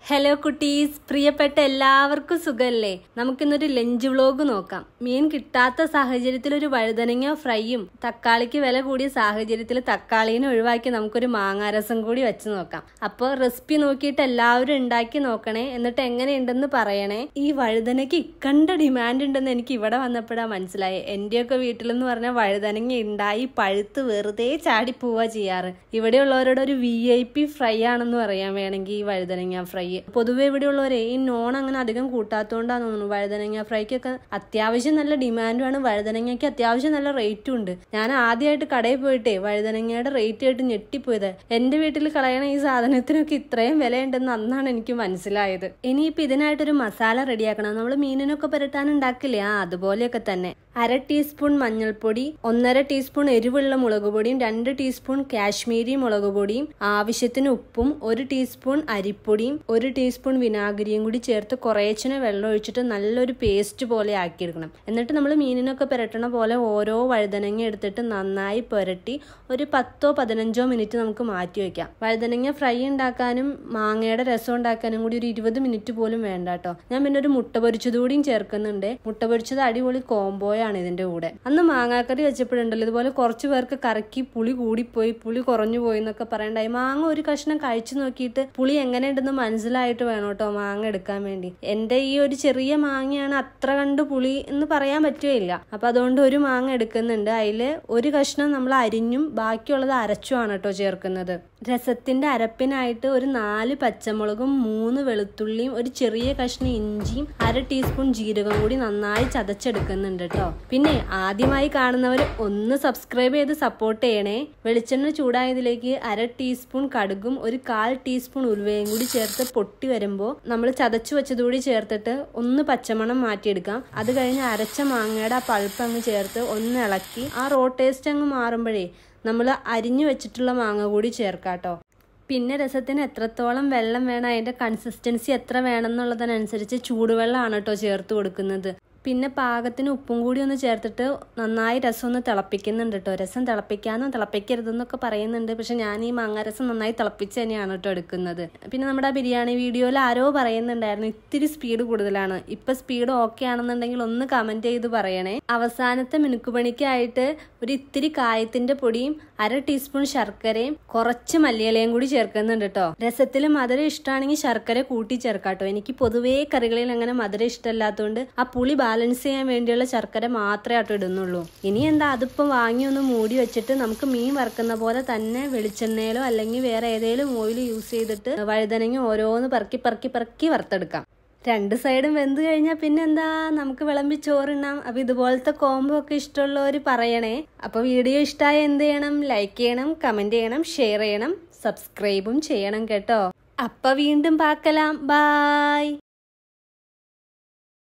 Hello കുട്ടീസ്, പ്രിയപ്പെട്ട എല്ലാവർക്കും സുഖല്ലേ? നമുക്കിന്നൊരു ലഞ്ച് വ്ലോഗ് നോക്കാം. മീൻ കിട്ടാത്ത സാഹചര്യത്തിൽ ഒരു വഴുതനങ്ങ ഫ്രൈയും തക്കാളിക്ക് വില കൂടിയ സാഹചര്യത്തിൽ തക്കാളീനെ ഒഴിവാക്കി നമുക്കൊരു മാങ്ങാരസം കൂടി വെച്ച് നോക്കാം. അപ്പോൾ റെസിപ്പി നോക്കിയിട്ട് എല്ലാവരും ഉണ്ടാക്കി നോക്കണേ, എന്നിട്ട് എങ്ങനെയുണ്ടെന്ന് പറയണേ. ഈ വഴുതനയ്ക്ക് ഇക്കണ്ട ഡിമാൻഡ് ഉണ്ടെന്ന് എനിക്ക് ഇവിടെ വന്നപ്പോഴാണ് മനസ്സിലായി. എന്റെയൊക്കെ വീട്ടിലെന്ന് പറഞ്ഞാൽ വഴുതനങ്ങ ഉണ്ടായി പഴുത്ത് വെറുതെ ചാടിപ്പോവാ ചെയ്യാറ്. ഇവിടെയുള്ളവരോട് ഒരു VIP ഫ്രൈ ആണെന്ന് പറയാൻ വേണമെങ്കിൽ ഈ വഴുതനങ്ങ ഫ്രൈ. പൊതുവെ ഇവിടെയുള്ളവരെ ഈ നോൺ അങ്ങനെ അധികം കൂട്ടാത്തോണ്ടാന്ന് തോന്നുന്നു. വഴുതനങ്ങ ഫ്രൈക്കൊക്കെ അത്യാവശ്യം നല്ല ഡിമാൻഡുമാണ്. വഴുതനങ്ങയ്ക്ക് അത്യാവശ്യം നല്ല റേറ്റും ഉണ്ട്. ഞാൻ ആദ്യമായിട്ട് കടയിൽ പോയിട്ടേ വഴുതനങ്ങയുടെ റേറ്റ് ആയിട്ട് ഞെട്ടിപ്പോയത്. എന്റെ വീട്ടിൽ കളയണ ഈ സാധനത്തിനൊക്കെ ഇത്രയും വിലയുണ്ടെന്ന് അന്നാണ് എനിക്ക് മനസ്സിലായത്. ഇനിയിപ്പോ ഇതിനായിട്ടൊരു മസാല റെഡിയാക്കണം. നമ്മൾ മീനിനൊക്കെ പുരട്ടാൻ ഉണ്ടാക്കില്ലേ, അതുപോലെയൊക്കെ തന്നെ. 1/2 ടീസ്പൂൺ മഞ്ഞൾപ്പൊടി, 1/2 ടീസ്പൂൺ എരിവുള്ള മുളക് പൊടിയും, 2 ടീസ്പൂൺ കാശ്മീരി മുളക് പൊടിയും, ആവശ്യത്തിന് ഉപ്പും, 1 ടീസ്പൂൺ അരിപ്പൊടിയും, 1 ടീസ്പൂൺ വിനാഗിരിയും കൂടി ചേർത്ത് കുറേശ്ശിനെ വെള്ളം ഒഴിച്ചിട്ട് നല്ലൊരു പേസ്റ്റ് പോലെ ആക്കിയെടുക്കണം. എന്നിട്ട് നമ്മൾ മീനിനൊക്കെ പുരട്ടണ പോലെ ഓരോ വഴുതനങ്ങ എടുത്തിട്ട് നന്നായി പുരട്ടി ഒരു 10-15 മിനിറ്റ് നമുക്ക് മാറ്റി വെക്കാം. വഴുതനങ്ങ ഫ്രൈ ഉണ്ടാക്കാനും മാങ്ങയുടെ രസം ഉണ്ടാക്കാനും കൂടി ഒരു 20 മിനിറ്റ് പോലും വേണ്ട കേട്ടോ. ഞാൻ പിന്നെ ഒരു മുട്ട പൊരിച്ചത് കൂടിയും ചേർക്കുന്നുണ്ട്. മുട്ട പൊരിച്ചത് അടിപൊളി കോംബോയാണ് ഇതിന്റെ കൂടെ. അന്ന് മാങ്ങാക്കറി വെച്ചപ്പോഴുണ്ടല്ലോ ഇതുപോലെ കുറച്ചു പേർക്ക് കറക്കി പുളി കൂടിപ്പോയി, പുളി കുറഞ്ഞു പോയി എന്നൊക്കെ പറയണ്ടായി. മാങ്ങ ഒരു കഷ്ണം കഴിച്ചു നോക്കിയിട്ട് പുളി എങ്ങനെയുണ്ടെന്ന് മനസ്സിലായിട്ട് വേണം കേട്ടോ മാങ്ങ എടുക്കാൻ വേണ്ടി. എന്റെ ഈ ഒരു ചെറിയ മാങ്ങയാണ്, അത്ര കണ്ട് പുളി എന്ന് പറയാൻ പറ്റുകയില്ല. അപ്പൊ അതുകൊണ്ട് ഒരു മാങ്ങ എടുക്കുന്നുണ്ട്. അതില് ഒരു കഷ്ണം നമ്മൾ അരിഞ്ഞും ബാക്കിയുള്ളത് അരച്ചുമാണ് കേട്ടോ ചേർക്കുന്നത്. രസത്തിന്റെ അരപ്പിനായിട്ട് ഒരു 4 പച്ചമുളകും 3 വെളുത്തുള്ളിയും ഒരു ചെറിയ കഷ്ണം ഇഞ്ചിയും 1/2 ടീസ്പൂൺ ജീരകം കൂടി നന്നായി ചതച്ചെടുക്കുന്നുണ്ട് കേട്ടോ. പിന്നെ ആദ്യമായി കാണുന്നവർ ഒന്ന് സബ്സ്ക്രൈബ് ചെയ്ത് സപ്പോർട്ട് ചെയ്യണേ. വെളിച്ചെണ്ണ ചൂടായതിലേക്ക് 1/2 ടീസ്പൂൺ കടുകും ഒരു 1/4 ടീസ്പൂൺ ഉലുവയും കൂടി ചേർത്ത് പൊട്ടി വരുമ്പോൾ നമ്മൾ ചതച്ചു വെച്ചതുകൂടി ചേർത്തിട്ട് ഒന്ന് പച്ചമണം മാറ്റിയെടുക്കാം. അത് കഴിഞ്ഞ് അരച്ച മാങ്ങയുടെ ആ പൾപ്പ് അങ്ങ് ചേർത്ത് ഒന്ന് ഇളക്കി ആ റോ ടേസ്റ്റ് അങ്ങ് മാറുമ്പോഴേ നമ്മൾ അരിഞ്ഞു വെച്ചിട്ടുള്ള മാങ്ങ കൂടി ചേർക്കാട്ടോ. പിന്നെ രസത്തിന് എത്രത്തോളം വെള്ളം വേണം, അതിന്റെ കൺസിസ്റ്റൻസി എത്ര വേണം എന്നുള്ളതിനനുസരിച്ച് ചൂടുവെള്ളമാണ് കേട്ടോ ചേർത്ത് കൊടുക്കുന്നത്. പിന്നെ പാകത്തിന് ഉപ്പും കൂടി ഒന്ന് ചേർത്തിട്ട് നന്നായി രസം ഒന്ന് തിളപ്പിക്കുന്നുണ്ട് കേട്ടോ. രസം തിളപ്പിക്കാനും തിളപ്പിക്കരുതെന്നൊക്കെ പറയുന്നുണ്ട്. പക്ഷെ ഞാൻ ഈ മാങ്ങാരസം നന്നായി തിളപ്പിച്ച് തന്നെയാണ് കേട്ടോ എടുക്കുന്നത്. പിന്നെ നമ്മുടെ ബിരിയാണി വീഡിയോയിൽ ആരോ പറയുന്നുണ്ടായിരുന്നു ഇത്തിരി സ്പീഡ് കൂടുതലാണ്. ഇപ്പൊ സ്പീഡ് ഓക്കെ ആണെന്നുണ്ടെങ്കിൽ ഒന്ന് കമന്റ് ചെയ്ത് പറയണേ. അവസാനത്തെ മിനുക്കുപണിക്കായിട്ട് ഒരു ഇത്തിരി കായത്തിന്റെ പൊടിയും 1/2 ടീസ്പൂൺ ശർക്കരയും കുറച്ച് മല്ലിയിലയും കൂടി ചേർക്കുന്നുണ്ട് കേട്ടോ. രസത്തിൽ മധുരം ഇഷ്ടമാണെങ്കിൽ ശർക്കര കൂട്ടി ചേർക്കാട്ടോ. എനിക്ക് പൊതുവേ കറികളിൽ അങ്ങനെ മധുരം ഇഷ്ടമല്ലാത്തതുകൊണ്ട് ആ പുളി ബാലൻസ് ചെയ്യാൻ വേണ്ടിയുള്ള ശർക്കര മാത്രമേ ആട്ടോ ഇടുന്നുള്ളൂ. ഇനി എന്താ, അതിപ്പോൾ വാങ്ങി ഒന്ന് മൂടി വെച്ചിട്ട് നമുക്ക് മീൻ വറുക്കുന്ന പോലെ തന്നെ വെളിച്ചെണ്ണയിലോ അല്ലെങ്കിൽ വേറെ ഏതെങ്കിലും ഓയിൽ യൂസ് ചെയ്തിട്ട് വഴുതനങ്ങ ഓരോന്ന് പറക്കി വറുത്തെടുക്കാം. 2 സൈഡും വെന്ത് കഴിഞ്ഞാൽ പിന്നെ എന്താ, നമുക്ക് വിളമ്പി ചോറിനാം. അപ്പൊ ഇതുപോലത്തെ കോംബോ ഒക്കെ ഇഷ്ടമുള്ളവർ പറയണേ. അപ്പൊ വീഡിയോ ഇഷ്ടമായ എന്ത് ചെയ്യണം? ലൈക്ക് ചെയ്യണം, കമന്റ് ചെയ്യണം, ഷെയർ ചെയ്യണം, സബ്സ്ക്രൈബും ചെയ്യണം കേട്ടോ. അപ്പൊ വീണ്ടും പാക്കലാം. ബൈ.